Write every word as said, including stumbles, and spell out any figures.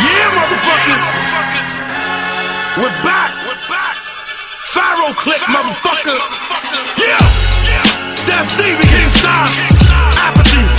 Yeah, motherfuckers. We're back. We're back. Pharaoh click, motherfucker. Yeah. Death Stevie inside. Apathy.